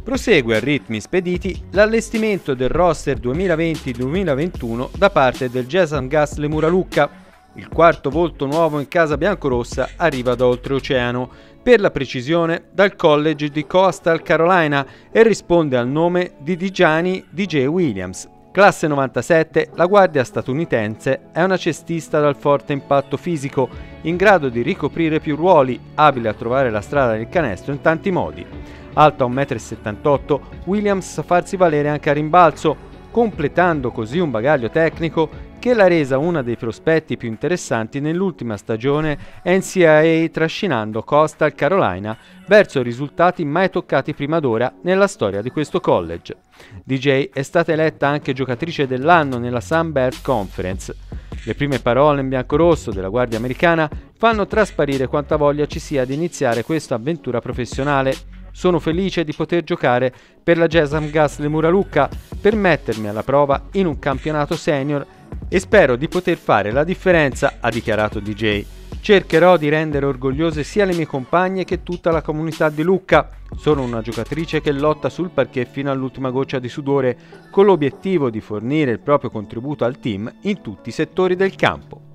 Prosegue a ritmi spediti l'allestimento del roster 2020-2021 da parte del Jasam Gas Lemura Lucca. Il quarto volto nuovo in casa biancorossa arriva da oltreoceano, per la precisione dal College di Coastal Carolina, e risponde al nome di Dijani DJ Williams. Classe 97, la guardia statunitense è una cestista dal forte impatto fisico, in grado di ricoprire più ruoli, abile a trovare la strada del canestro in tanti modi. Alta 1,78 m, Williams sa farsi valere anche a rimbalzo, completando così un bagaglio tecnico che l'ha resa una dei prospetti più interessanti nell'ultima stagione NCAA, trascinando Coastal Carolina verso risultati mai toccati prima d'ora nella storia di questo college. DJ è stata eletta anche giocatrice dell'anno nella Sunbelt Conference. Le prime parole in biancorosso della guardia americana fanno trasparire quanta voglia ci sia di iniziare questa avventura professionale. Sono felice di poter giocare per la Jasam Gas Lemura Lucca, per mettermi alla prova in un campionato senior, e spero di poter fare la differenza, ha dichiarato DJ. Cercherò di rendere orgogliose sia le mie compagne che tutta la comunità di Lucca. Sono una giocatrice che lotta sul parquet fino all'ultima goccia di sudore, con l'obiettivo di fornire il proprio contributo al team in tutti i settori del campo.